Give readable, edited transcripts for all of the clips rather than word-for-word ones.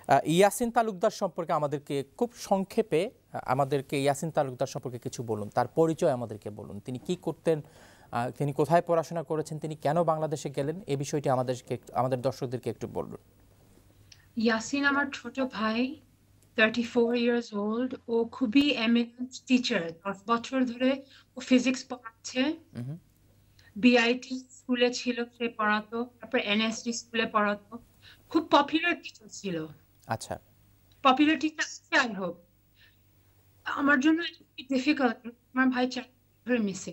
ইয়াসিন তালুকদার সম্পর্কে আমাদেরকে খুব সংক্ষেপে ইয়াসিন তালুকদার সম্পর্কে কিছু বলুন, তার পরিচয় আমাদেরকে বলুন। তিনি কি করতেন, তিনি কোথায় পড়াশোনা করেছেন, তিনি কেন বাংলাদেশে গেলেন, এই বিষয়টি আমাদের দর্শকদেরকে একটু বলুন। ইয়াসিন আমার ছোট ভাই, 34 years old। ও খুবই এমিনেন্ট টিচার, 10 বছর ধরে ও ফিজিক্স পড়াচ্ছে। বিআইটি স্কুলে ছিল, সে পড়াতো, তারপর এনএসডি স্কুলে পড়াতো। খুব পপুলার টিচার ছিল। আচ্ছা, পপুলার টিচার আছে। আই হোপ আমার জন্য ডিফিকাল্ট, আমার ভাই ধরে missing.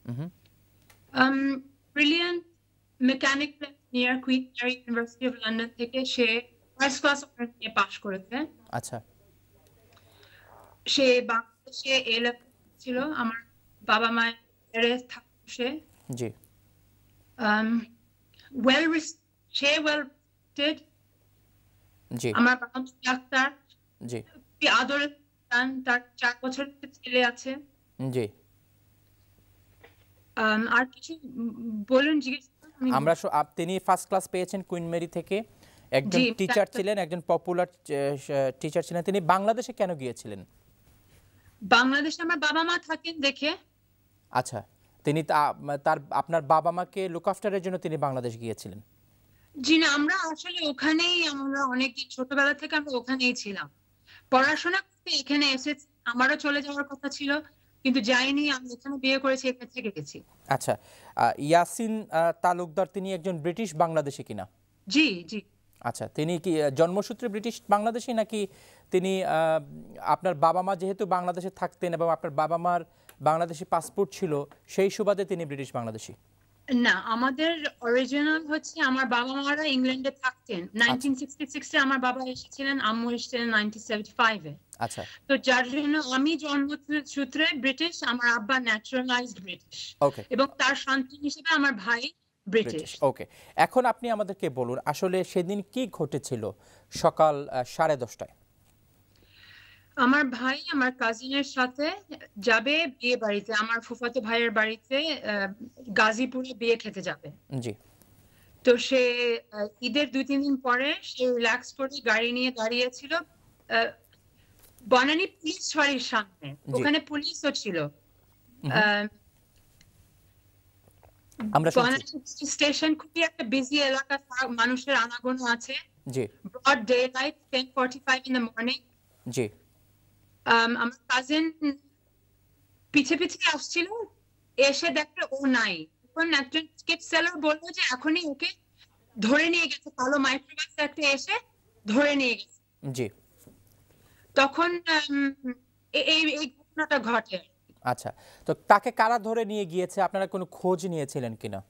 Brilliant mechanical engineer, Queen Mary University of London থেকে সে ফার্স্ট ক্লাস অনার্স নিয়ে পাশ করেছে। আচ্ছা, সে বাংলাদেশে এ লেভেল ছিল। আমার বাবা মায়ের থাকতো সে। জি। সে ওয়েল রেসপেক্টেড। জি। আমার বাবা ডাক্তার। জি। আদরে তার 4 বছরের ছেলে আছে। জি। আর কিছু বলুন, জিজ্ঞেস। তিনি ফার্স্ট ক্লাস পেয়েছেন কুইন মেরি থেকে, একজন টিচার ছিলেন, একজন পপুলার টিচার ছিলেন। তিনি বাংলাদেশে কেন গিয়েছিলেন? বাংলাদেশে আমার বাবা মা থাকেন দেখে। আচ্ছা, তিনি আপনার বাবা মাকে লুক আফটারের জন্য তিনি বাংলাদেশ গিয়েছিলেন? জি না, আমরা আসলে ওখানেই, আমরা অনেকদিন ছোটবেলা থেকে আমরা ওখানেই ছিলাম, পড়াশোনা করতে এখানে এসেছি। আমারও চলে যাওয়ার কথা ছিল, কিন্তু যাইনি। আমি এখানে বিয়ে করেছি, এখানে থেকে গেছি। আচ্ছা, ইয়াসিন তালুকদার তিনি একজন ব্রিটিশ বাংলাদেশী কিনা? জি জি। আচ্ছা, তিনি কি জন্মসূত্রে ব্রিটিশ বাংলাদেশী, নাকি তিনি আপনার বাবা মা যেহেতু বাংলাদেশে থাকতেন এবং আপনার বাবা মার বাংলাদেশি পাসপোর্ট ছিল, সেই সুবাদে তিনি ব্রিটিশ বাংলাদেশী? না, আমাদের অরিজিনাল হচ্ছে আমার বাবা মারা ইংল্যান্ডে থাকতেন। 1966 এ আমার বাবা এসেছিলেন, আম্মু এসেছিলেন 1975 এ। আচ্ছা, তো যার জন্য আমি জন্মসূত্রে ব্রিটিশ, আমার আব্বা ন্যাচারালাইজড ব্রিটিশ। ওকে। এবং তার সন্তান হিসেবে আমার ভাই ব্রিটিশ। ওকে, এখন আপনি আমাদেরকে বলুন আসলে সেদিন কি ঘটেছিল সকাল 10:30টায়? আমার ভাই আমার কাজিনের সাথে যাবে বিয়ে বাড়িতে, আমার ফুফাতো ভাইয়ের বাড়িতে, গাজীপুরে বিয়ে খেতে যাবে। জি। তো সে ঈদের 2-3 দিন পরে সে রিল্যাক্স করে গাড়ি নিয়ে দাঁড়িয়েছিল বনানী পুলিশ ফাঁড়ির সামনে। ওখানে পুলিশও ছিল। স্টেশন খুবই একটা বিজি এলাকা, মানুষের আনাগোনা আছে। জি। Broad daylight, 10:45 in the morning। জি। আমার কাজিন পিছে পিছে আসছিল, এসে দেখলো ও নাই। তখন একজন টিকিট সেলার বললো যে এখনই ওকে ধরে নিয়ে গেছে, কালো মাইক্রোবাস একটা এসে ধরে নিয়ে গেছে। জি। তখন এই ঘটনাটা ঘটে। আচ্ছা, তো তাকে কারা ধরে নিয়ে গিয়েছে, আপনারা কোনো খোঁজ নিয়েছিলেন কিনা?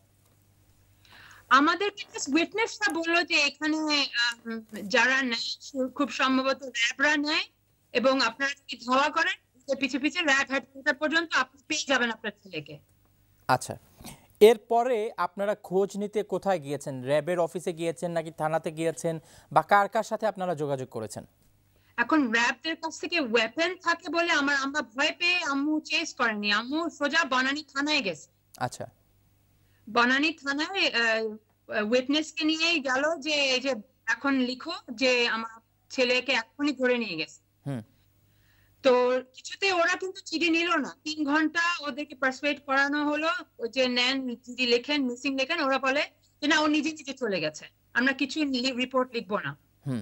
আমাদের উইটনেসরা বললো যে এখানে যারা নেয় খুব সম্ভবত র্যাবরা নেয়, এবং আপনারা যদি ধাওয়া করেন পিছে পিছে র্যাব হেডকোয়ার্টার পর্যন্ত আপনি পেয়ে যাবেন আপনার ছেলেকে। আচ্ছা, এরপরে আপনারা খোঁজ নিতে কোথায় গিয়েছেন? র্যাবের অফিসে গিয়েছেন নাকি থানাতে গিয়েছেন, বা কার কার সাথে আপনারা যোগাযোগ করেছেন? এখন র্যাবদের কাছ থেকে ওয়েপন থাকে বলে আমরা ভয় পেয়ে আম্মু চেস করেনি, আম্মু সোজা বনানী থানায় গেছে। আচ্ছা, বনানী থানায় উইটনেসকে নিয়েই গেল যে এই যে এখন লিখো যে আমার ছেলেকে এখনই ধরে নিয়ে গেছে। তো কিছুতে ওরা কিন্তু চিঠি নিল না। 3 ঘন্টা ওদেরকে পারসুয়েট করানো হলো যে নেন চিঠি লেখেন, মিসিং লেখেন। ওরা বলে যে না, ও নিজে নিজে চলে গেছে, আমরা কিছু রিপোর্ট লিখবো না।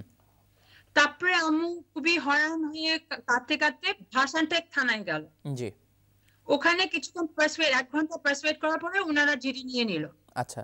তারপরে আম্মু খুবই হয়রান হয়ে কাঁদতে কাঁদতে ভাসানটেক থানায় গেল। জি। ওখানে কিছুক্ষণ 1 ঘন্টা পারসুয়েট করার পরে ওনারা জিডি নিয়ে নিল। আচ্ছা,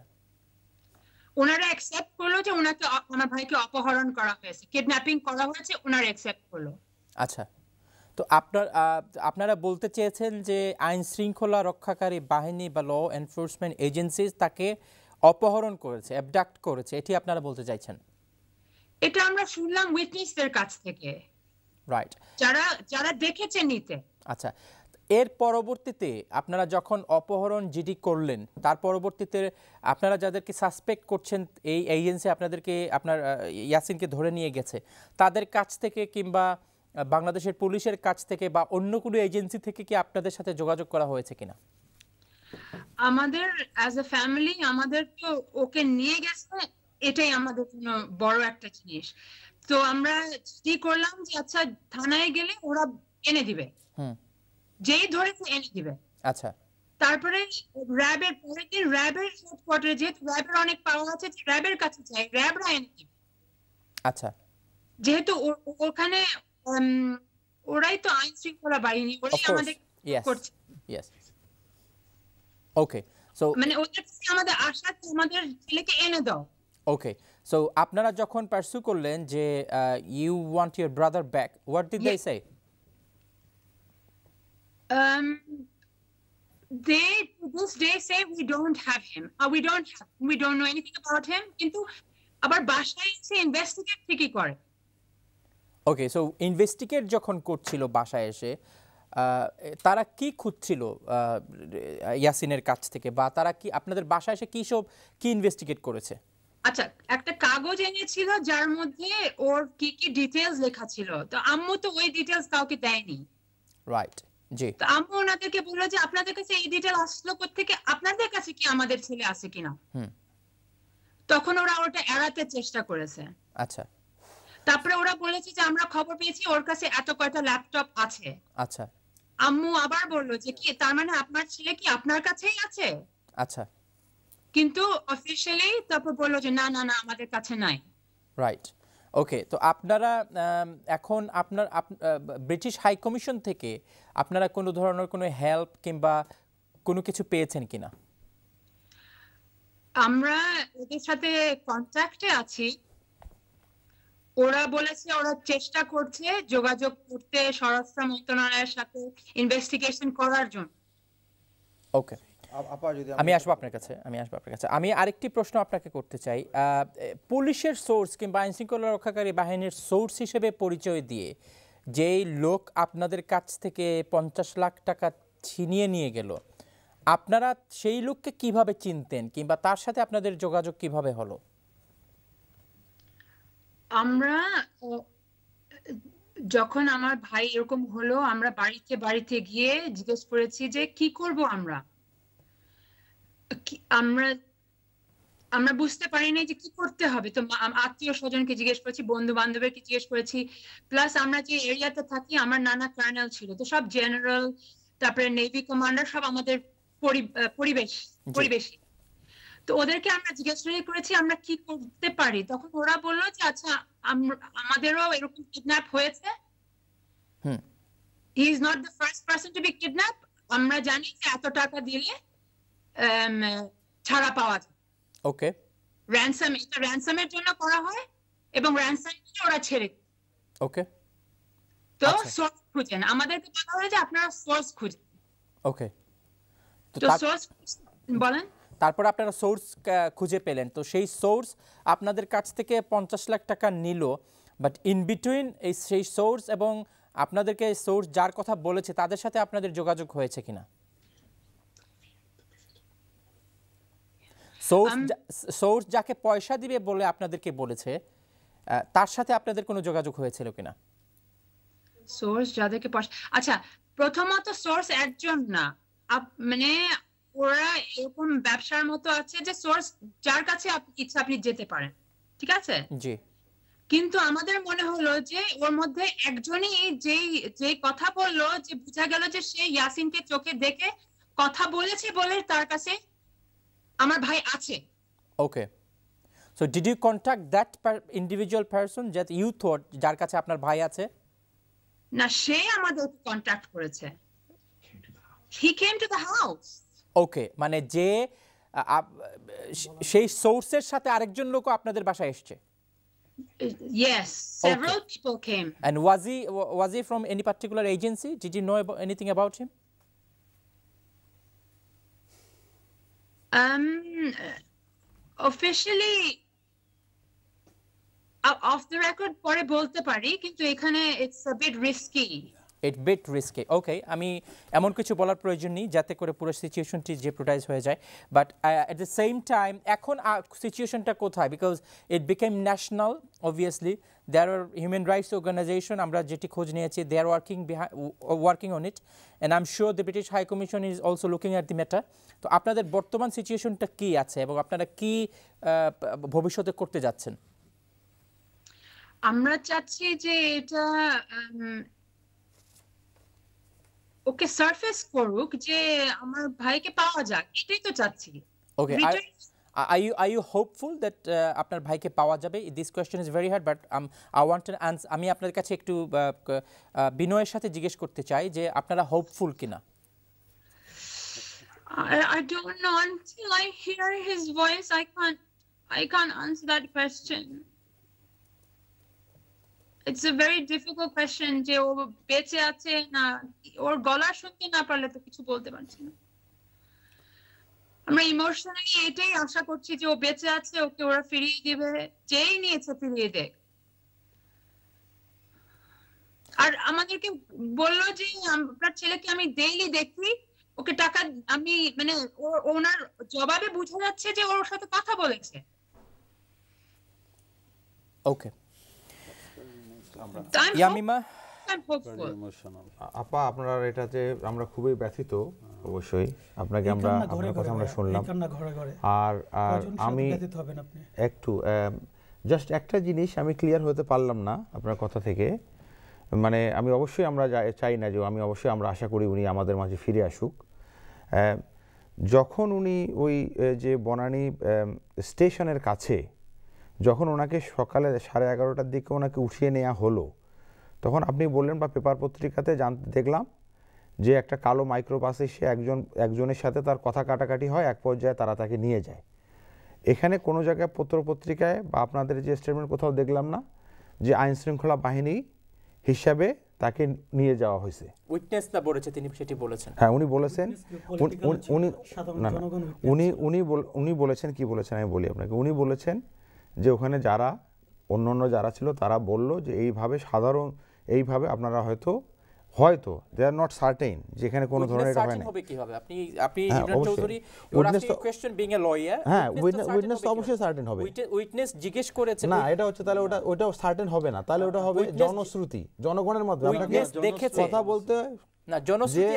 ওনারা অ্যাকসেপ্ট করলো যে ওনাকে, আমার ভাইকে অপহরণ করা হয়েছে, কিডন্যাপিং করা হয়েছে, ওনারা অ্যাকসেপ্ট করলো। আচ্ছা, তো আপনারা বলতে চেয়েছেন যে আইন শৃঙ্খলা রক্ষাকারী বাহিনী বা ল এনফোর্সমেন্ট এজেন্সিজ তাকে অপহরণ করেছে, অ্যাবডাক্ট করেছে, এটি আপনারা বলতে চাইছেন? এটা আমরা শুনলাম উইটনেসদের কাছ থেকে, রাইট, যারা দেখেছেন নিতে। আচ্ছা, এর পরবর্তীতে আপনারা যখন অপহরণ জিডি করলেন, তার পরবর্তীতে আপনারা যাদেরকে সাসপেক্ট করছেন এই এজেন্সি আপনার ইয়াসিনকে ধরে নিয়ে গেছে, তাদের কাছ থেকে কিংবা বাংলাদেশের পুলিশের কাছ থেকে বা অন্য কোনো এজেন্সি থেকে কি আপনাদের সাথে যোগাযোগ করা হয়েছে কিনা? আমাদের অ্যাজ এ ফ্যামিলি আমাদের তো ওকে নিয়ে গেছে, এটাই আমাদের জন্য বড় একটা জিনিস। তো আমরা কি করলাম যে আচ্ছা থানায় গেলে ওরা এনে দিবে, যেই ধরেছে এনে দিবে। আচ্ছা, তারপরে র্যাবের পরের দিন র্যাবের হেডকোয়ার্টারে, যেহেতু র্যাবের অনেক পাওয়ার আছে, র্যাবের কাছে যাই, র্যাবরা এনে দিবে। আচ্ছা, যেহেতু ওখানে ওরাই তো আইন শৃঙ্খলা বাহিনী, ওরাই আমাদের করছে। ইয়েস, ওকে। সো মানে ওদের কাছে আমাদের আশা আমাদের ছেলেকে এনে দাও। ওকে, সো আপনারা যখন পারসু করলেন যে you want your brother back, what did they say? They to this day say we don't have him, we don't know anything about him, কিন্তু আবার বাসায় এসে ইনভেস্টিগেট ঠিকই করে। ওকে, সো ইনভেস্টিগেট যখন করছিল বাসায় এসে, তারা কি খুঁজছিল ইয়াসিনের কাছ থেকে, বা তারা কি আপনাদের বাসায় এসে কি ইনভেস্টিগেট করেছে? আচ্ছা, একটা কাগজ এনেছিল যার মধ্যে ওর কি কি ডিটেইলস লেখা ছিল। তো আম্মু তো ওই ডিটেইলস কাউকে দেয়নি। রাইট, জি। তো আম্মু ওনাদেরকে বললো যে আপনাদের কাছে এই ডিটেইল আসলো কোত্থেকে, আপনাদের কাছে কি আমাদের ছেলে আছে কিনা। তখন ওরা ওটা এড়াতে চেষ্টা করেছে। আচ্ছা, তারপরে ওরা বলেছে যে আমরা খবর পেয়েছি ওর কাছে এত কয়টা ল্যাপটপ আছে। আচ্ছা, আম্মু আবার বললো যে কি তার মানে আপনার ছেলে কি আপনার কাছেই আছে? আচ্ছা, কিন্তু অফিশিয়ালি তারপর বললো যে না না না আমাদের কাছে নাই। Right, okay. তো আপনারা এখন আপনার ব্রিটিশ হাই কমিশন থেকে আপনারা কোনো ধরনের কোনো হেল্প কিংবা কোনো কিছু পেয়েছেন কিনা? আমরা ওদের সাথে কন্ট্যাক্টে আছি। ওরা বলেছে ওরা চেষ্টা করছে যোগাযোগ করতে স্বরাষ্ট্র মন্ত্রণালয়ের সাথে ইনভেস্টিগেশন করার জন্য। ওকে, আমি আসবো আপনার কাছে। আমি আরেকটি প্রশ্ন আপনাকে করতে চাই। পুলিশের সোর্স কিংবা আইন শৃঙ্খলা রক্ষাকারী বাহিনীর সোর্স হিসেবে পরিচয় দিয়ে যেই লোক আপনাদের কাছ থেকে 50 লাখ টাকা ছিনিয়ে নিয়ে গেল, আপনারা সেই লোককে কিভাবে চিনতেন কিংবা তার সাথে আপনাদের যোগাযোগ কিভাবে হলো? আমরা যখন আমার ভাই এরকম হলো, আমরা বাড়িতে গিয়ে জিজ্ঞেস করেছি যে কি করব আমরা। আমরা বুঝতে পারিনি যে কি করতে হবে। তো আত্মীয় স্বজনকে জিজ্ঞেস করেছি, বন্ধু বান্ধবীকে জিজ্ঞেস করেছি, প্লাস আমরা যে এরিয়াতে থাকি আমার নানা কার্নেল ছিল, তো সব জেনারেল, তারপরে নেভি কমান্ডার সব আমাদের পরিবেশী। তো ওদেরকে আমরা জিজ্ঞেস করেছি আমরা কি করতে পারি। তখন ওরা বললো যে আচ্ছা আমাদেরও এরকম কিডন্যাপ হয়েছে, he is not the first person to be kidnap. আমরা জানি যে এত টাকা দিলে ছাড়া পাওয়া যায়। ওকে, র্যানসামের জন্য করা হয় এবং র্যানসাম নিয়ে ওরা ছেড়ে। ওকে, তো সোর্স খুঁজেন, আমাদেরকে বলা হয় যে আপনারা সোর্স খুঁজেন। ওকে, তো সোর্স বলেন। তারপর আপনারা সোর্স খুঁজে পেলেন, তো সেই সোর্স আপনাদের কাছ থেকে 50 লাখ টাকা নিল, বাট ইন বিটুইন সেই সোর্স এবং আপনাদেরকে সোর্স যার কথা বলেছে তাদের সাথে আপনাদের যোগাযোগ হয়েছে কিনা? সোর্স যাকে পয়সা দিবে বলে আপনাদেরকে বলেছে, তার সাথে আপনাদের কোনো যোগাযোগ হয়েছিল কিনা? সোর্স যাদেরকে পয়সা, আচ্ছা প্রথমত সোর্স একজন না, মানে ওরা এরকম ব্যবসার মতো আছে যে সোর্স যার কাছে ইচ্ছা আপনি যেতে পারেন, ঠিক আছে? জি। কিন্তু আমাদের মনে হলো যে ওর মধ্যে একজনই যে কথা বললো, যে বোঝা গেল যে সে ইয়াসিনকে চোখে দেখে কথা বলেছে বলে তার কাছে আমার ভাই আছে। Okay, so did you contact that individual person that you thought যার কাছে আপনার ভাই আছে? না, সে আমাদের কন্টাক্ট করেছে। He came to the house. Okay, মানে যে সেই সোর্সের সাথে আরেকজন লোক আপনাদের বাসায় এসেছে? Yes, several people came. And was he from any particular agency? Did you know anything about him? Officially off the record পরে বলতে পারি, কিন্তু এখানে it's a bit risky. ওকে, আমি এমন কিছু বলার প্রয়োজন নেই যাতে করে পুরো সিচুয়েশনটি জেপ্রোটাইজ হয়ে যায়, but at the same time এখন সিচুয়েশনটা কোথায়? Because it became national, obviously there are human rights organization, আমরা যেটি খোঁজ নিয়েছি, they are working on it, and I am sure the British High Commission is also looking at the matter. তো আপনাদের বর্তমান সিচুয়েশনটা কি আছে এবং আপনারা কি ভবিষ্যতে করতে যাচ্ছেন? আমরা চাচ্ছি যে এটা ওকে সারফেস করুক, যে আমার ভাইকে পাওয়া যাক, এটাই তো চাচ্ছি। ওকে, are you hopeful that আপনার ভাইকে পাওয়া যাবে? This question is very hard, but I want an answer. আমি আপনাদের কাছে একটু বিনয়ের সাথে জিজ্ঞেস করতে চাই যে আপনারা হোপফুল কিনা? I don't know. Until I hear his voice, I can't answer that question. It's a very difficult question. যে ও বেঁচে আছে না, ওর গলা শুনতে না পারলে তো কিছু বলতে পারছি না। আমরা ইমোশনালি এটাই আশা করছি যে ও বেঁচে আছে, ওকে ওরা ফিরিয়ে দিবে, যেই নিয়েছে ফিরিয়ে দেয়। আর আমাদেরকে বললো যে আপনার ছেলেকে আমি ডেইলি দেখি, ওকে টাকা আমি মানে ওনার জবাবে বোঝা যাচ্ছে যে ওর সাথে কথা বলেছে। ওকে, ইয়ামিমা, আপা আপনারা এটাতে আমরা খুবই ব্যথিত, অবশ্যই আপনাকে আপনার কথা আমরা শুনলাম। আর আমি একটু জাস্ট একটা জিনিস আমি ক্লিয়ার হতে পারলাম না আপনার কথা থেকে, মানে আমি অবশ্যই আমরা চাই না যে অবশ্যই আমরা আশা করি উনি আমাদের মাঝে ফিরে আসুক। যখন উনি ওই যে বনানী স্টেশনের কাছে যখন ওনাকে সকালে 11:30টার দিকে ওনাকে উঠিয়ে নেওয়া হলো, তখন আপনি বললেন বা পেপার পত্রিকাতে দেখলাম যে একটা কালো মাইক্রোবাস এসে একজনের সাথে তার কথা কাটাকাটি হয়, এক পর্যায়ে তারা তাকে নিয়ে যায়। এখানে কোনো জায়গায় পত্রিকায় বা আপনাদের যে স্টেটমেন্ট কোথাও দেখলাম না যে আইন শৃঙ্খলা বাহিনী হিসাবে তাকে নিয়ে যাওয়া হয়েছে। উইটনেস না বলেছে, তিনি সেটি বলেছেন। হ্যাঁ, উনি বলেছেন, উনি বলেছেন কি বলেছেন আমি বলি আপনাকে। উনি বলেছেন যে ওখানে যারা অন্য যারা ছিল তারা বলল যে এইভাবে আপনারা হয়তো দে আর নট সার্টেন, যেখানে কোনো ধরনের এটা হয় না। আপনি Imran Chowdhury, you are asking question being a lawyer. হ্যাঁ, উইটনেস তো অবশ্যই সার্টেন হবে। উইটনেস জিজ্ঞেস করেছে না, এটা হচ্ছে তাহলে ওটাও সার্টেন হবে না, তাহলে ওটা হবে জনশ্রুতি, জনগণের মধ্যে আপনাকে কথা বলতে না। জনশ্রুতি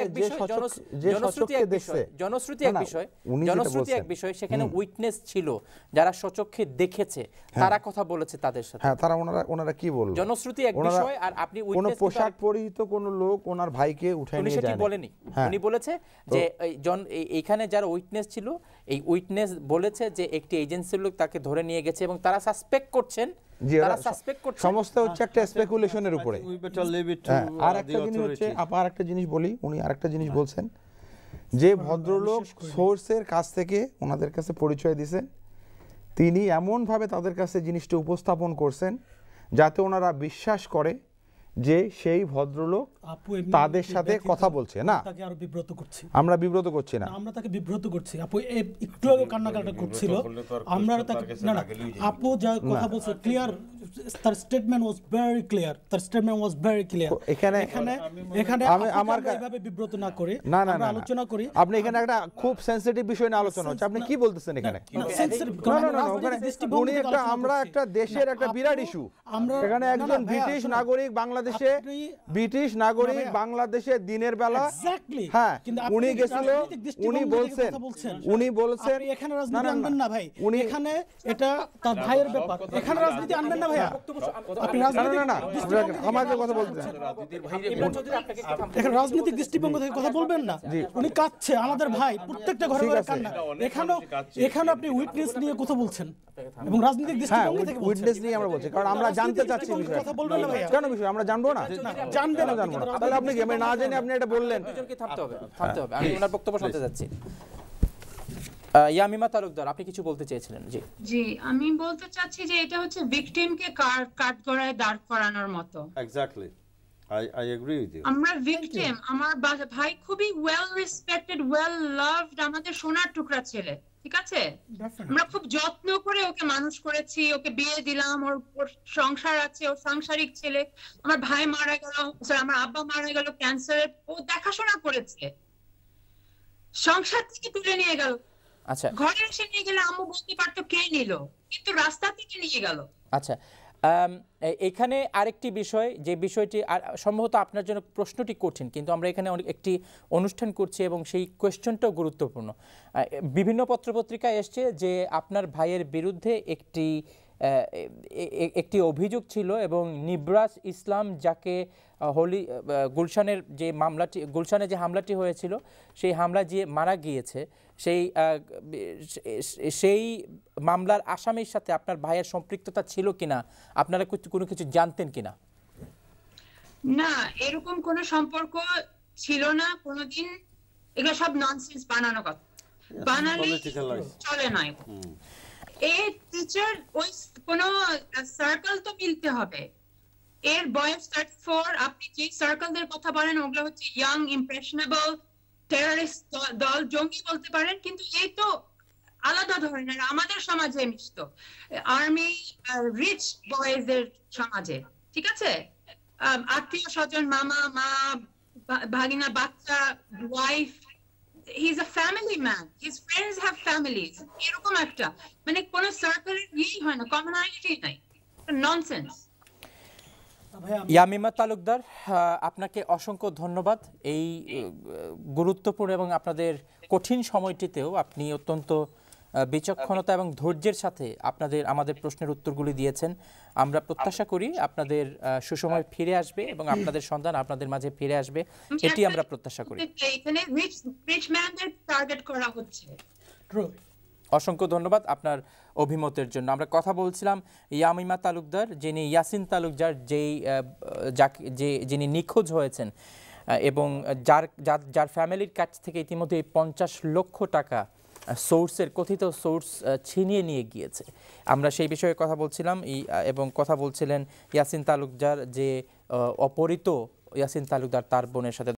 এক বিষয়, সেখানে উইটনেস ছিল যারা সচক্ষে দেখেছে, তারা কথা বলেছে তাদের সাথে। হ্যাঁ, তারা ওনারা কি বলল, জনশ্রুতি এক বিষয়, আর আপনি কোন পোশাক পরিহিত কোন লোক ওনার ভাইকে উঠায় নিয়ে যায় না, বলেনি। উনি বলেছে যে এইখানে যারা উইটনেস ছিল, এই উইটনেস বলেছে যে একটি এজেন্সির লোক তাকে ধরে নিয়ে গেছে এবং তারা সাসপেক্ট করছেন, সমস্ত হচ্ছে একটা স্পেকুলেশনের উপরে। আর একটা জিনিস হচ্ছে, আরেকটা জিনিস বলি, উনি আরেকটা জিনিস বলছেন যে ভদ্রলোক সোর্সের কাছ থেকে ওনাদের কাছে পরিচয় দিয়েছেন, তিনি এমনভাবে তাদের কাছে জিনিসটা উপস্থাপন করছেন যাতে ওনারা বিশ্বাস করে যে সেই ভদ্রলোক তাদের সাথে কথা বলছে না। আমরা বিব্রত করছি না, আমরা তাকে বিব্রত করছি। আপু একটু আগে কান্নাকাটা করছিল, আমরা তাকে না আপু যা কথা বলছে ক্লিয়ার, তার স্টেটমেন্ট ওয়াজ ভেরি ক্লিয়ার। এখানে আমি আমার এইভাবে বিব্রত না করে আমরা আলোচনা করি। আপনি এখানে একটা খুব সেনসিটিভ বিষয় নিয়ে আলোচনা হচ্ছে, আপনি কি বলতেছেন এখানে? আমরা একটা দেশের একটা বিরাট ইস্যু, এখানে একজন ব্রিটিশ নাগরিক বাংলাদেশে দিনের বেলা, হ্যাঁ উনি গেছিল, উনি বলছেন এখানে রাজনীতি আনবেন না ভাই, উনি এখানে এটা তার ভাইয়ের ব্যাপার, এখানে রাজনীতি আনবেন না ভাই। আপনি আমাকে কথা বলতে এখানে রাজনৈতিক দৃষ্টিভঙ্গ থেকে কথা বলবেন না। উনি কাঁদছে, আমাদের ভাই, প্রত্যেকটা ঘরে ঘরে কান্না। এখানে আপনি উইটনেস নিয়ে কথা বলছেন এবং রাজনৈতিক দৃষ্টিভঙ্গ থেকে উইটনেস নিয়ে আমরা বলছি, কারণ আমরা জানতে চাচ্ছি বিষয়। কথা বলবেন না ভাই, কেন বিষয় আমরা জানবো না? জানবেন না, জানবো না। তাহলে আপনি কি না জেনে আপনি এটা বললেন? থামতে হবে। আমি ওনার বক্তব্য শুনতে যাচ্ছি। ইয়ামিমা তালুকদার, আপনি কিছু বলতে চেয়েছিলেন? জি, আমি বলতে চাচ্ছি যে এটা হচ্ছে ভিকটিমকে কাঠগড়ায় দাঁড় করানোর মতো। Exactly, I agree with you. আমরা ভিকটিম, আমার ভাই খুবই ওয়েল রেসপেক্টেড, ওয়েল লাভড, আমাদের সোনার টুকরা ছেলে, ঠিক আছে? আমরা খুব যত্ন করে ওকে মানুষ করেছি, ওকে বিয়ে দিলাম, ওর সংসার আছে, ওর সাংসারিক ছেলে। আমার ভাই মারা গেল, আমার আব্বা মারা গেল ক্যান্সারে, ও দেখাশোনা করেছে, সংসার থেকে তুলে নিয়ে গেল। আচ্ছা, ঘরে এসে নিয়ে গেলে আম্মু বুঝতে পারতো কে নিল, কিন্তু রাস্তা থেকে নিয়ে গেল। আচ্ছা, এখানে আরেকটি বিষয়, যে বিষয়টি সম্ভবত আপনার জন্য প্রশ্নটি কঠিন, কিন্তু আমরা এখানে একটি অনুষ্ঠান করছি এবং সেই কোয়েশ্চনটাও গুরুত্বপূর্ণ। বিভিন্ন পত্রপত্রিকায় এসছে যে আপনার ভাইয়ের বিরুদ্ধে একটি একটি অভিযোগ ছিল এবং নিবরাস ইসলাম যাকে গুলশানে যে হামলাটি হয়েছিল সেই হামলা যে মারা গিয়েছে সেই মামলার আসামির সাথে আপনার ভাইয়ের সম্পৃক্ততা ছিল কিনা, আপনারা কোনো কিছু জানতেন কিনা? না, এরকম কোনো সম্পর্ক ছিল না কোনোদিন। এগুলো সব ননসেন্স, বানানো কথা, বানালে চলে না। এই টিচার ওই কোনো সার্কেল তো মিলতে হবে। এর বয়স 34, আপনি যে সার্কেলদের কথা বলেন ওগুলো হচ্ছে ইয়াং ইমপ্রেশনেবল টেররিস্ট দল, জঙ্গি বলতে পারেন, কিন্তু এই তো আলাদা ধরনের আমাদের সমাজে মিশত, আর্মি রিচ বয়েজের সমাজে, ঠিক আছে? আত্মীয় স্বজন, মামা, মা, ভাগিনা, বাচ্চা, wife, he is a family man, his friends have families, এরকম একটা মানে কোন সার্কেলের ইয়েই হয় না, কমনালিটি নাই, ননসেন্স। ইয়ামিমা তালুকদার, আপনাকে অসংখ্য ধন্যবাদ। এই গুরুত্বপূর্ণ এবং আপনাদের কঠিন সময়টিতেও আপনি অত্যন্ত বিচক্ষণতা এবং ধৈর্যের সাথে আমাদের প্রশ্নের উত্তরগুলি দিয়েছেন। আমরা প্রত্যাশা করি আপনাদের সুসময় ফিরে আসবে এবং আপনাদের সন্তান আপনাদের মাঝে ফিরে আসবে, এটি আমরা প্রত্যাশা করি। এখানে রিচ ম্যানদের টার্গেট করা হচ্ছে। অসংখ্য ধন্যবাদ আপনার অভিমতের জন্য। আমরা কথা বলছিলাম ইয়ামিমা তালুকদার, যিনি ইয়াসিন তালুকদার যিনি নিখোঁজ হয়েছেন এবং যার ফ্যামিলির কাছ থেকে ইতিমধ্যে 50 লক্ষ টাকা কথিত সোর্স ছিনিয়ে নিয়ে গিয়েছে। আমরা সেই বিষয়ে কথা বলছিলাম এবং কথা বলছিলেন ইয়াসিন তালুকদার, যে অপহৃত ইয়াসিন তালুকদার তার বোনের সাথে।